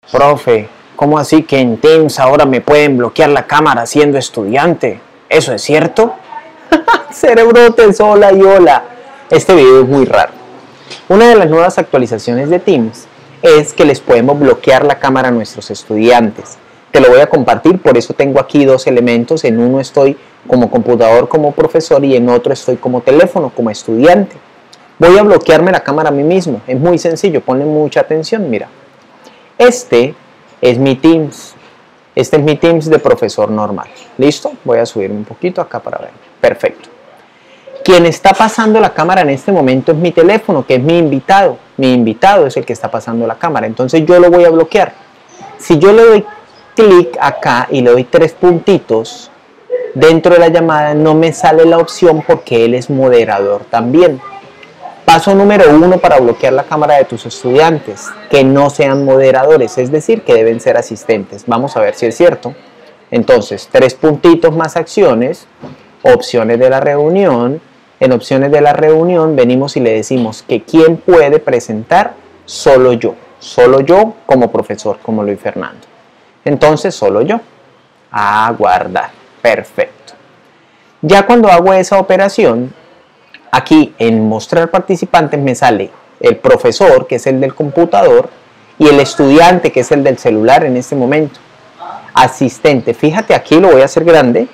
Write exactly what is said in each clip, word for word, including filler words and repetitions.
Profe, ¿cómo así que en Teams ahora me pueden bloquear la cámara siendo estudiante? ¿Eso es cierto? Cerebrotes, hola y hola. Este video es muy raro. Una de las nuevas actualizaciones de Teams es que les podemos bloquear la cámara a nuestros estudiantes. Te lo voy a compartir, por eso tengo aquí dos elementos. En uno estoy como computador, como profesor, y en otro estoy como teléfono, como estudiante. Voy a bloquearme la cámara a mí mismo. Es muy sencillo, ponle mucha atención, mira. Este es mi Teams. Este es mi Teams de profesor normal. ¿Listo? Voy a subir un poquito acá para ver. Perfecto. Quien está pasando la cámara en este momento es mi teléfono, que es mi invitado. Mi invitado es el que está pasando la cámara. Entonces yo lo voy a bloquear. Si yo le doy clic acá y le doy tres puntitos, dentro de la llamada no me sale la opción porque él es moderador también. Paso número uno para bloquear la cámara de tus estudiantes: que no sean moderadores, es decir, que deben ser asistentes. Vamos a ver si es cierto. Entonces, tres puntitos más acciones, opciones de la reunión. En opciones de la reunión venimos y le decimos que quién puede presentar. Solo yo, solo yo como profesor, como Luis Fernando. Entonces, solo yo. A guardar. Perfecto. Ya cuando hago esa operación, aquí en mostrar participantes me sale el profesor, que es el del computador, y el estudiante, que es el del celular en este momento. Asistente, fíjate, aquí lo voy a hacer grande.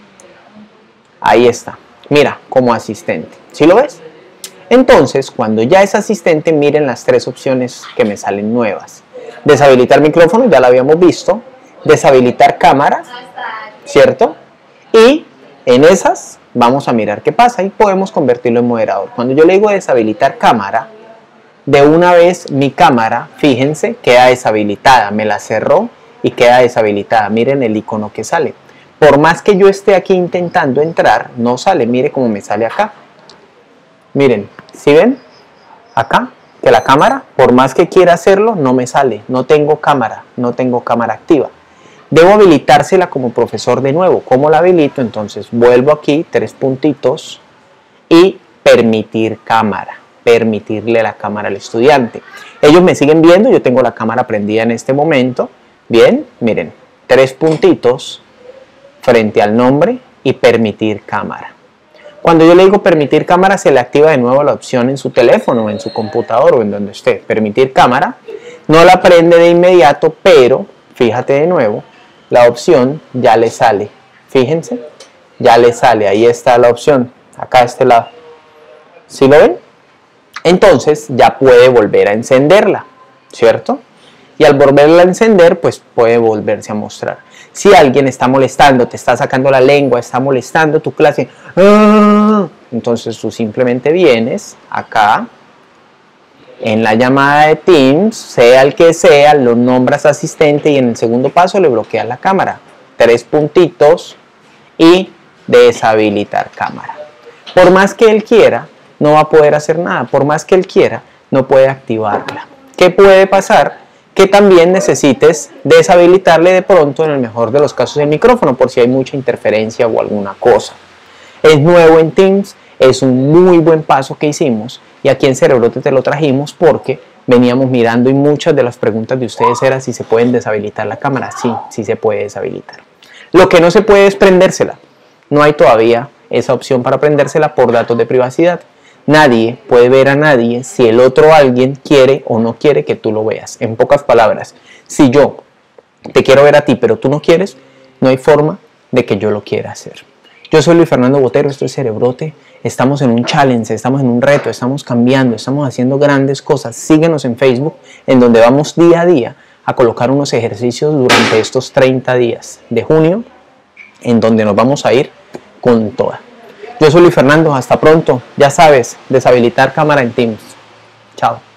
Ahí está, mira, como asistente. ¿Sí lo ves? Entonces, cuando ya es asistente, miren las tres opciones que me salen nuevas. Deshabilitar micrófono, ya lo habíamos visto. Deshabilitar cámara, ¿cierto? Y en esas vamos a mirar qué pasa y podemos convertirlo en moderador. Cuando yo le digo deshabilitar cámara, de una vez mi cámara, fíjense, queda deshabilitada. Me la cerró y queda deshabilitada. Miren el icono que sale. Por más que yo esté aquí intentando entrar, no sale. Mire cómo me sale acá. Miren, ¿sí ven? Acá, que la cámara, por más que quiera hacerlo, no me sale. No tengo cámara, no tengo cámara activa. Debo habilitársela como profesor de nuevo. ¿Cómo la habilito? Entonces vuelvo aquí, tres puntitos, y permitir cámara. Permitirle la cámara al estudiante. Ellos me siguen viendo, yo tengo la cámara prendida en este momento. Bien, miren, tres puntitos frente al nombre y permitir cámara. Cuando yo le digo permitir cámara, se le activa de nuevo la opción en su teléfono, en su computador o en donde esté. Permitir cámara. No la prende de inmediato, pero fíjate de nuevo, la opción ya le sale. Fíjense, ya le sale. Ahí está la opción, acá a este lado. ¿Sí lo ven? Entonces ya puede volver a encenderla, ¿cierto? Y al volverla a encender, pues puede volverse a mostrar. Si alguien está molestando, te está sacando la lengua, está molestando tu clase, ¡ah!, entonces tú simplemente vienes acá en la llamada de Teams, sea el que sea, lo nombras asistente y en el segundo paso le bloqueas la cámara. Tres puntitos y deshabilitar cámara. Por más que él quiera, no va a poder hacer nada. Por más que él quiera, no puede activarla. ¿Qué puede pasar? Que también necesites deshabilitarle de pronto, en el mejor de los casos, el micrófono, por si hay mucha interferencia o alguna cosa. Es nuevo en Teams, es un muy buen paso que hicimos y aquí en Cerebrote te lo trajimos porque veníamos mirando y muchas de las preguntas de ustedes eran si se pueden deshabilitar la cámara. Sí, sí se puede deshabilitar. Lo que no se puede es prendérsela. No hay todavía esa opción para prendérsela por datos de privacidad. Nadie puede ver a nadie si el otro alguien quiere o no quiere que tú lo veas. En pocas palabras, si yo te quiero ver a ti pero tú no quieres, no hay forma de que yo lo quiera hacer. Yo soy Luis Fernando Botero, esto es Cerebrote. Estamos en un challenge, estamos en un reto, estamos cambiando, estamos haciendo grandes cosas. Síguenos en Facebook, en donde vamos día a día a colocar unos ejercicios durante estos treinta días de junio, en donde nos vamos a ir con toda. Yo soy Luis Fernando, hasta pronto. Ya sabes, deshabilitar cámara en Teams. Chao.